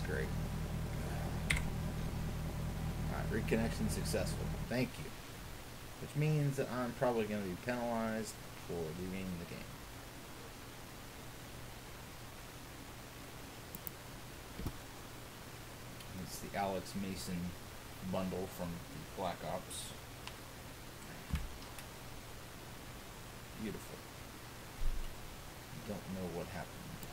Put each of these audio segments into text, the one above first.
Great. Alright, reconnection successful. Thank you. Which means that I'm probably going to be penalized for leaving the game. It's the Alex Mason bundle from Black Ops. Beautiful. Don't know what happened.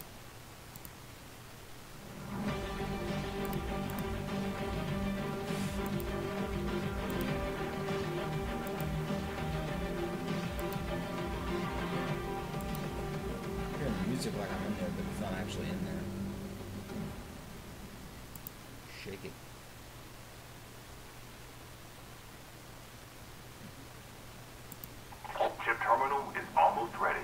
I'm hearing the music like I'm in there, but it's not actually in there. Shake it. Chip terminal is almost ready.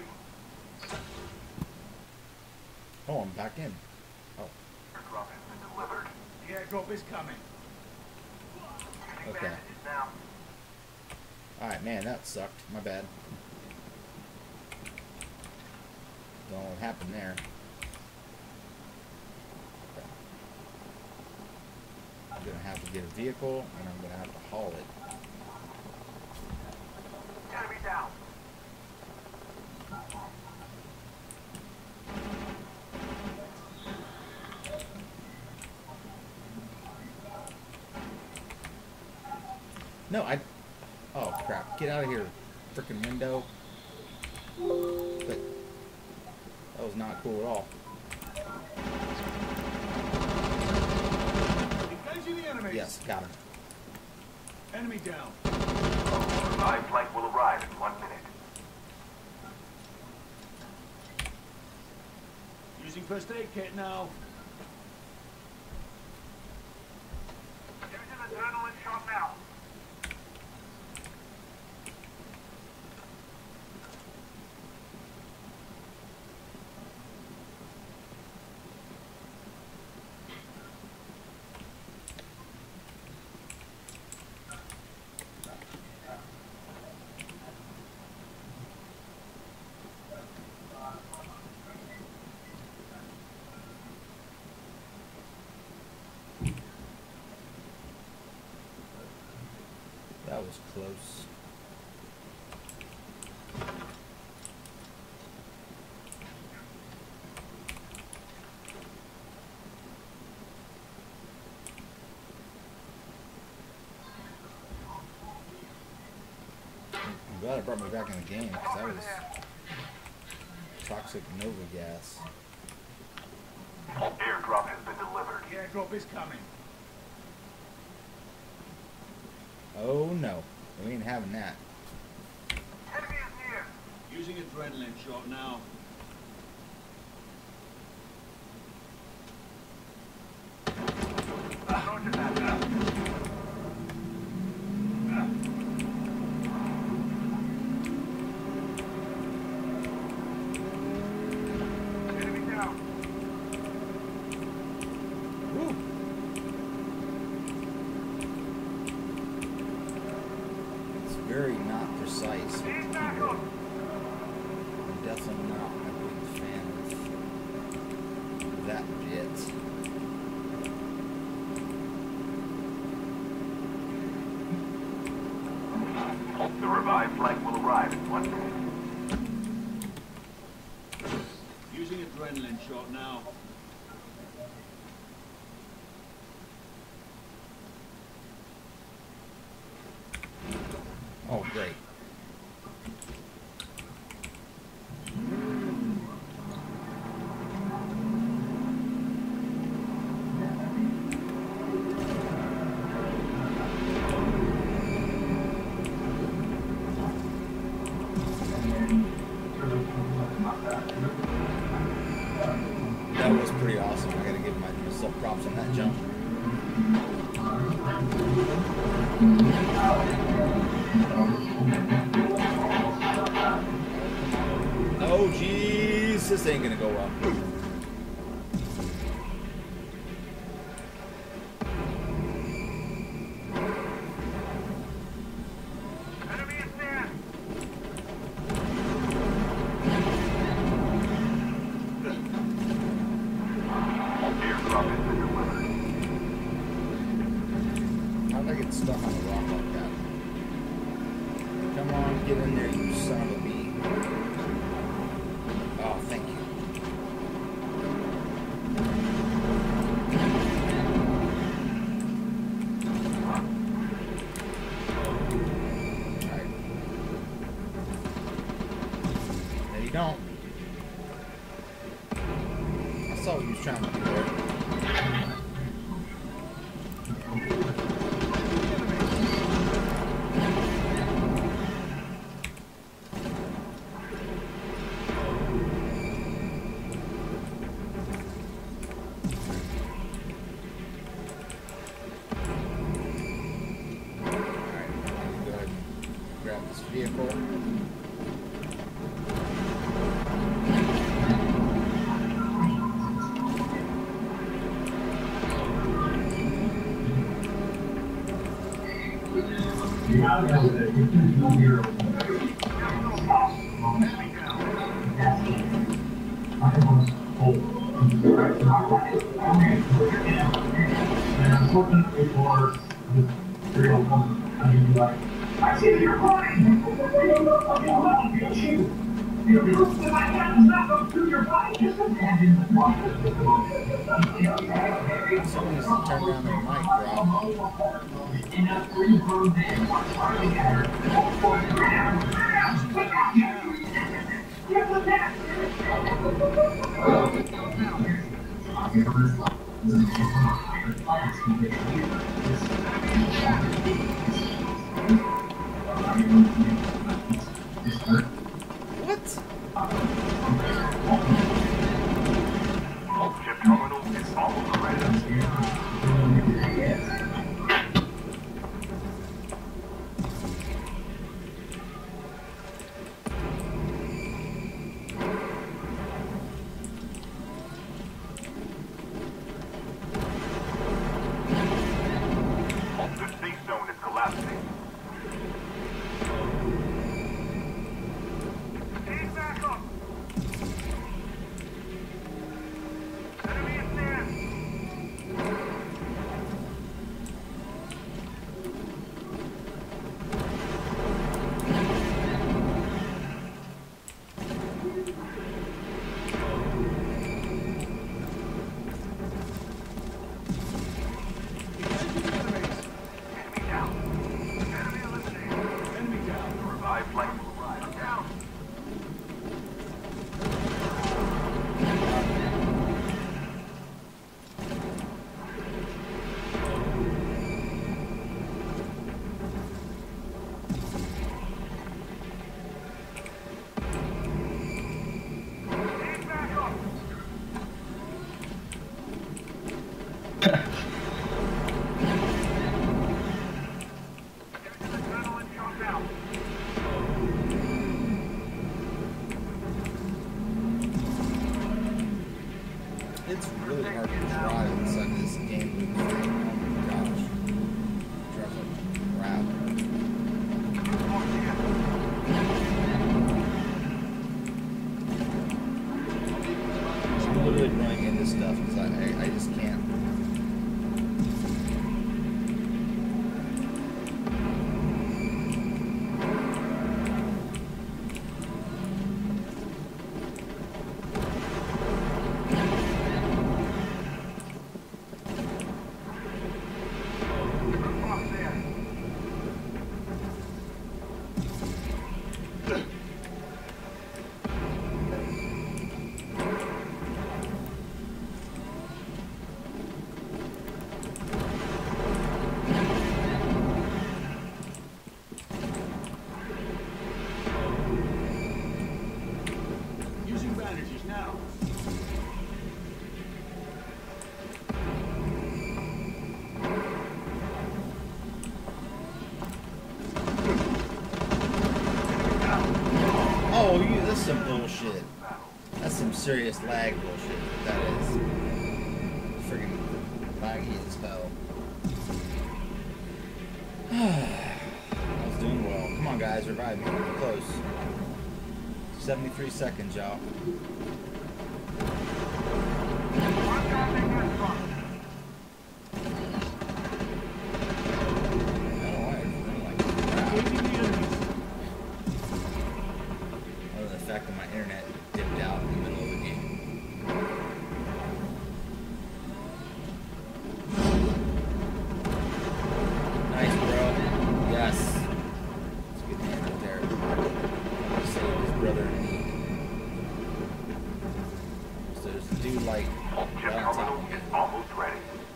Oh, I'm back in. Oh, Airdrop has been delivered. The airdrop is coming. okay. Now. Alright, man, that sucked. My bad. Don't know what happened there. Okay. I'm gonna have to get a vehicle, and I'm gonna have to haul it. Enemy down. No, oh, crap. Get out of here, frickin' window. But that was not cool at all. Engaging the enemy. Yes, got him. Enemy down. Revived flight will arrive in 1 minute. Using first aid kit now. Using adrenaline shot now. That was close. I'm glad it brought me back in the game, because that was toxic Nova gas. Airdrop has been delivered. The airdrop is coming. Oh no, we ain't having that. Enemy is near. Using adrenaline shot now. Roger that. Enemy down. Woo. It's very not precise with the keyboard. I'm definitely not a big fan of that bit. The revived flight will arrive in 1 minute. Using adrenaline shot now. Oh, great. That was pretty awesome. I gotta give myself props on that jump. Oh, jeez, this ain't gonna go well. Enemy is near. Airdrop has been delivered. get stuck on a rock like that. Come on, get in there, you son of a bee. Oh, thank you. Alright. There you don't. I saw what he was trying to do there. Vehicle. I see that you're crying. You're losing my hands back up through your body. Just imagine the water. Someone needs to turn down their mic, bro. Enough for you for them. What? Ship terminal is almost ready. The safe zone is collapsing. Take back up. Enemy is there. Enemy down. Enemy eliminated. Enemy down. The revived flight will arrive. Down. Take back up. Using adrenaline shot now. It's really hard to drive inside this game. Oh my gosh. Drives like crap. I'm literally running into stuff because I just can't. Using bandages now. Oh, that's some bullshit. That's some serious lag bullshit. That is. Friggin' laggy as hell. I was doing well. Come on, guys, revive me. We're close. 73 seconds, y'all. Chip Right on top terminal of me. is almost ready.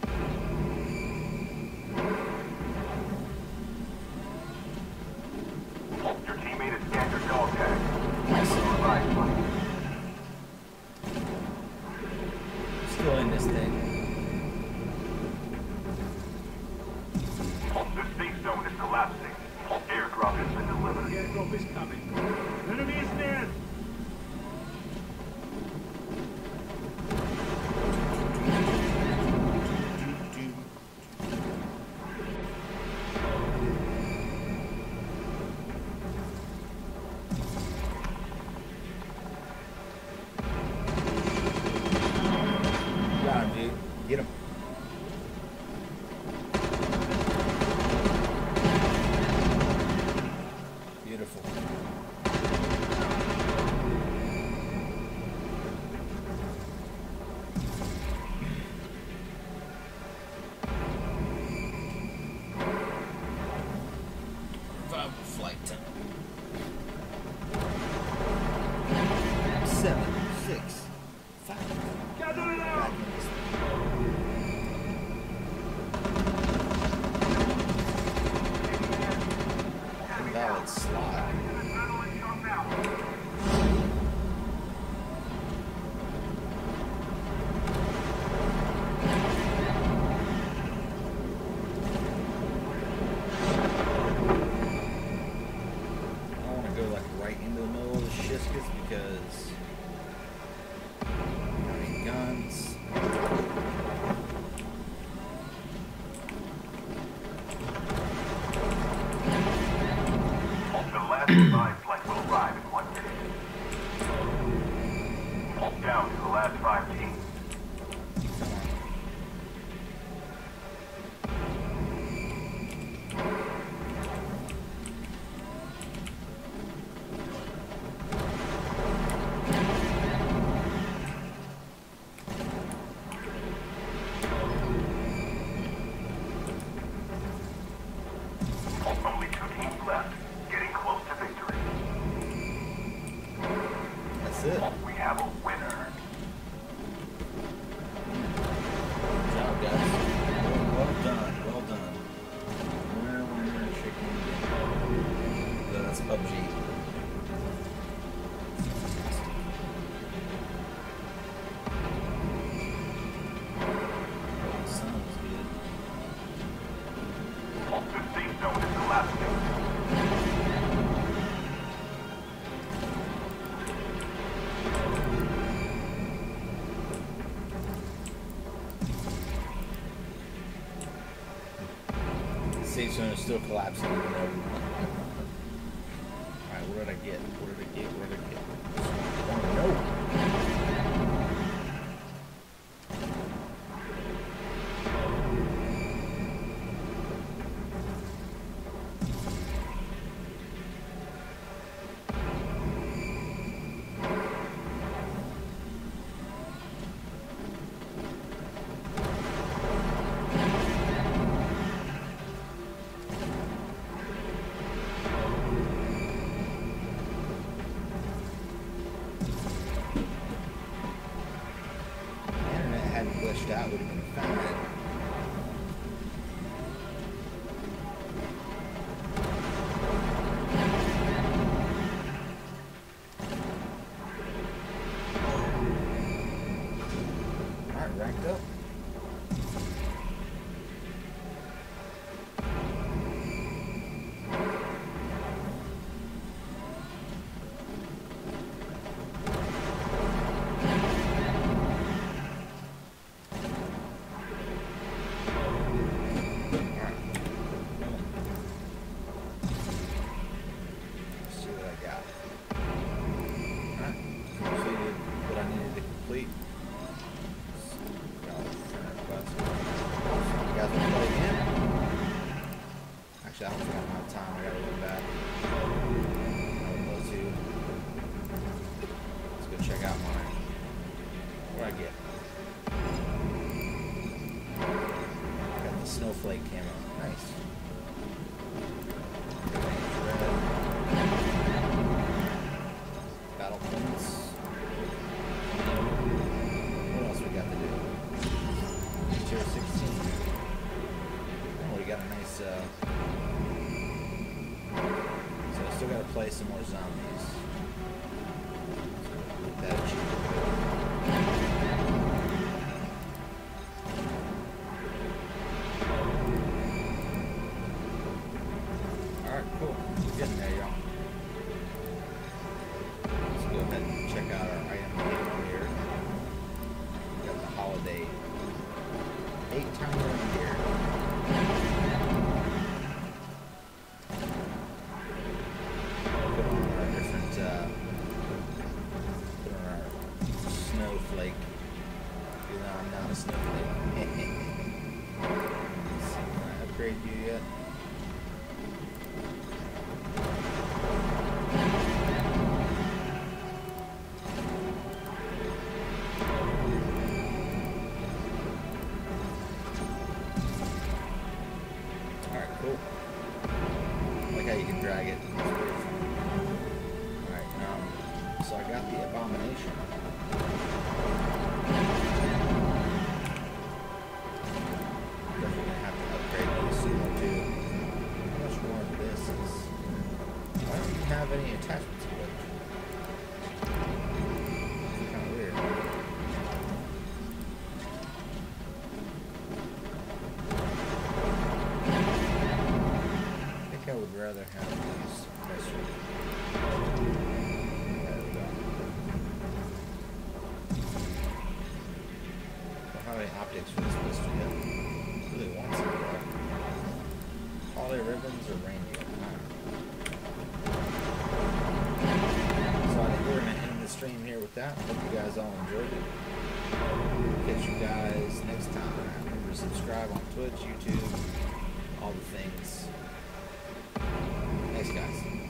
Your teammate has scanned your dog tag. Wait for the revive flight. Still in this thing. The safe zone is collapsing. Airdrop has been delivered. The airdrop is coming. Enemy is near. Got him, dude. Get him. Beautiful. Revival flight time. 7, 6, 5. Gather it out. Valid slot. I don't want to go like right into the middle of the Shiskets because I don't have any guns. The last revive flight will arrive in 1 minute. Down to the last 5 teams. Only 2 teams left. Getting close to victory. That's it. We have a winner. Good job, guys. Well done. Well done. Winner, winner, chicken dinner. That's PUBG. Sounds good. The safe zone is collapsing. The safe zone is still collapsing even though. Alright, what did I get? What did I get? What did I get? I want to know. The internet hadn't glitched out, would have been fine. Alright, ranked up. Let's see what I got. Alright, completed what I needed to complete. Got a friend request. You guys want to play again? Actually, I don't think I have time. I gotta look back. I would love to. Let's go check out mine. What did I get? Got the snowflake camo. Nice. Red. Battle points. What else we got to do? play some more zombies. Get that achievement. Alright, cool. We're getting there, y'all. Let's go ahead and check out our item table here. We got the holiday 8-timer in here. Put on our different, put on our snowflake. Even though I'm not a snowflake. Let's see, can I upgrade you yet? Alright, cool. I like how you can drag it. Alright, so I got the abomination. Definitely gonna have to upgrade these soon too. How much more of this is? Why don't you have any attachments to it? Kind of weird. I think I would rather have these nicer. There we go. Don't have any optics for this pistol yet. Really want some though. Holiday ribbons or reindeer? So I think we're gonna end the stream here with that. Hope you guys all enjoyed it. Catch you guys next time. Remember to subscribe on Twitch, YouTube, all the things. Thanks, guys.